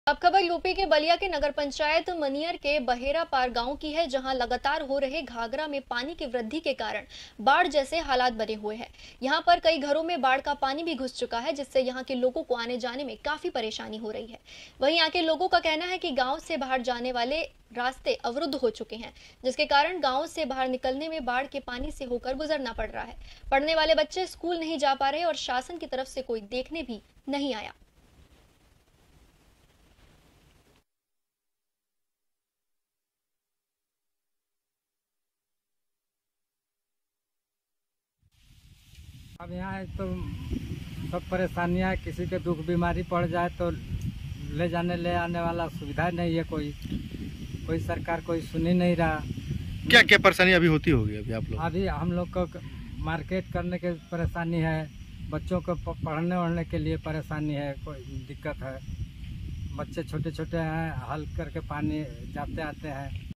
अब खबर यूपी के बलिया के नगर पंचायत मनियर के बहेरा पार गांव की है, जहां लगातार हो रहे घाघरा में पानी की वृद्धि के कारण बाढ़ जैसे हालात बने हुए हैं। यहां पर कई घरों में बाढ़ का पानी भी घुस चुका है, जिससे यहां के लोगों को आने जाने में काफी परेशानी हो रही है। वहीं यहां के लोगों का कहना है कि गाँव से बाहर जाने वाले रास्ते अवरुद्ध हो चुके हैं, जिसके कारण गाँव से बाहर निकलने में बाढ़ के पानी से होकर गुजरना पड़ रहा है। पढ़ने वाले बच्चे स्कूल नहीं जा पा रहे और शासन की तरफ से कोई देखने भी नहीं आया। अब यहाँ तो सब परेशानियाँ है। किसी के दुख बीमारी पड़ जाए तो ले जाने ले आने वाला सुविधा नहीं है। कोई सरकार कोई सुन ही नहीं रहा। क्या क्या परेशानी अभी होती होगी अभी आप लोग? अभी हम लोग को मार्केट करने की परेशानी है, बच्चों को पढ़ने वढ़ने के लिए परेशानी है, कोई दिक्कत है। बच्चे छोटे छोटे हैं, हल करके पानी जाते आते हैं।